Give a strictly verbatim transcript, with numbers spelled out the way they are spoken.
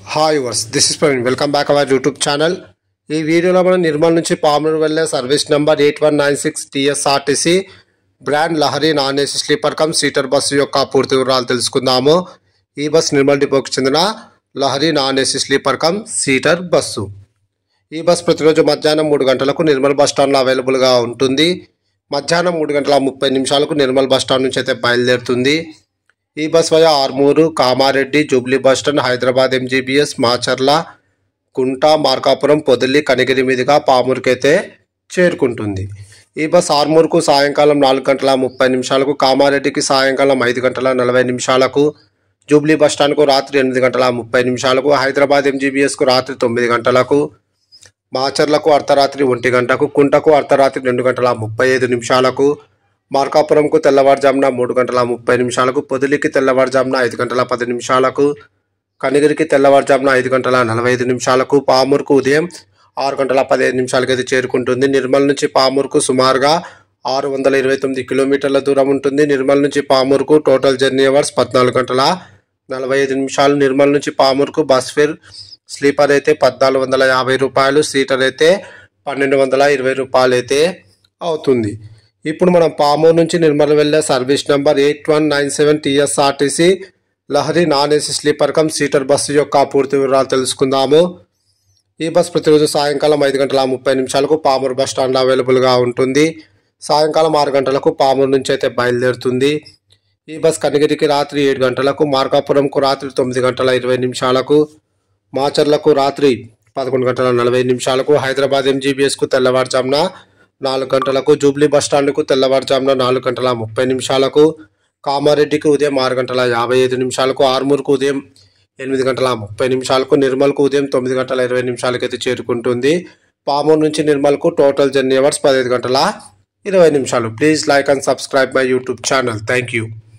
Hi viewers this is Praveen welcome back our YouTube channel. ఈ వీడియోలో మనం నిర్మల్ నుంచి పామూరు వెళ్ళే service number eight one nine six TSRTC brand Lahari non AC sleeper cum seater bus యొక్క పూర్తి వివరాలు తెలుసుకుందాము. ఈ బస్ నిర్మల్ డిపోకి చెందిన Lahari non AC sleeper cum seater bus. ఈ బస్ ప్రతిరోజు మధ్యాహ్నం మూడు గంటలకు నిర్మల్ బస్ స్టాండ్లో అవైలబుల్గా ఉంటుంది. మధ్యాహ్నం మూడు గంటల ముప్పై నిమిషాలకు నిర్మల్ బస్ స్టాండ్ నుంచి అయితే బయలుదేరుతుంది. ఈ bus via Armur, Kamareddy, Jubilee bus stand, Hyderabad MGBS, Macherla, Kunta, Markapuram, Podili, Kanigiri మీదుగా పామూరుకైతే చేరుకుంటుంది. ఈ బస్ ఆర్మూరుకు సాయంకాలం నాలుగు గంటల ముప్పై నిమిషాలకు, కామారెడ్డికి సాయంకాలం ఐదు గంటల నలభై నిమిషాలకు, జూబ్లీ బస్ స్టాండ్కు రాత్రి ఎనిమిది గంటల ముప్పై నిమిషాలకు, హైదరాబాద్ ఎంజీబీఎస్కు రాత్రి తొమ్మిది గంటలకు, మాచర్లకు అర్ధరాత్రి ఒంటి గంటకు, కుంటకు అర్ధరాత్రి రెండు గంటల ముప్పై ఐదు నిమిషాలకు, మార్కాపురంకు తెల్లవారుజామున మూడు గంటల ముప్పై నిమిషాలకు, పొదిలికి తెల్లవారుజామున ఐదు గంటల పది నిమిషాలకు, కనిగిరికి తెల్లవారుజామున ఐదు గంటల నలభై ఐదు నిమిషాలకు, పామూరుకు ఉదయం ఆరు గంటల పదిహేను నిమిషాలకు అయితే చేరుకుంటుంది. నిర్మల్ నుంచి పామూరుకు సుమారుగా ఆరు వందల ఇరవై తొమ్మిది కిలోమీటర్ల దూరం ఉంటుంది. నిర్మల్ నుంచి పామూరుకు టోటల్ జర్నీ అవర్స్ పద్నాలుగు గంటల నలభై ఐదు నిమిషాలు. నిర్మల్ నుంచి పామూరుకు బస్ ఫేర్ స్లీపర్ అయితే పద్నాలుగు వందల యాభై రూపాయలు, సీటర్ అయితే పన్నెండు వందల ఇరవై రూపాయలు అయితే అవుతుంది. ఇప్పుడు మనం పామూరు నుంచి నిర్మల్ వెళ్ళే service number eight one nine seven TSRTC Lahari non AC sleeper cum seater bus యొక్క పూర్తి వివరాలు తెలుసుకుందాము. ఈ బస్ ప్రతిరోజు సాయంకాలం ఐదు గంటల ముప్పై నిమిషాలకు పామూరు బస్ స్టాండ్లో అవైలబుల్గా ఉంటుంది. సాయంకాలం ఆరు గంటలకు పామూరు నుంచి అయితే బయలుదేరుతుంది. ఈ బస్ కనిగిరికి రాత్రి ఏడు గంటలకు, మార్కాపురంకు రాత్రి తొమ్మిది గంటల ఇరవై నిమిషాలకు, మాచర్లకు రాత్రి పదకొండు గంటల నలభై నిమిషాలకు, హైదరాబాద్ ఎంజీబీఎస్కు తెల్లవారుజామున నాలుగు గంటలకు, జూబ్లీ బస్ స్టాండ్కు తెల్లవారుజామున నాలుగు గంటల ముప్పై నిమిషాలకు, కామారెడ్డికి ఉదయం ఆరు గంటల యాభై ఐదు నిమిషాలకు, ఆర్మూర్కు ఉదయం ఎనిమిది గంటల ముప్పై నిమిషాలకు, నిర్మల్కు ఉదయం తొమ్మిది గంటల ఇరవై నిమిషాలకి అయితే చేరుకుంటుంది. పామూరు నుంచి నిర్మల్కు టోటల్ జర్నీ అవర్స్ పదిహేను గంటల ఇరవై నిమిషాలు. Please like and subscribe my YouTube channel. Thank you.